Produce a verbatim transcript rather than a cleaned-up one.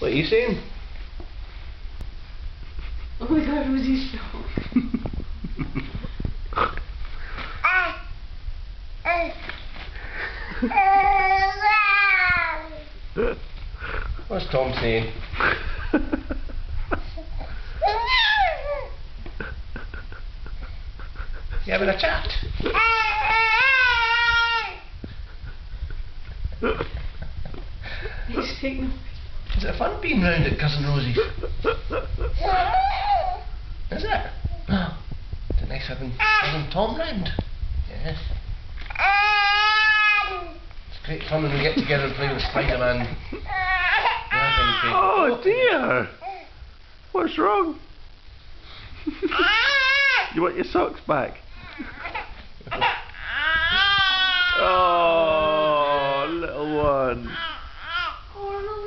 What are you saying? Oh my god, Rosie, stop. What's Tom saying? You having a chat? He's taking. Is it fun being round at Cousin Rosie's? Is it? Oh, is it nice having Cousin Tom round? Yes. It's great fun when we get together and play with Spider-Man. Oh dear! What's wrong? You want your socks back? Oh, little one. Oh no.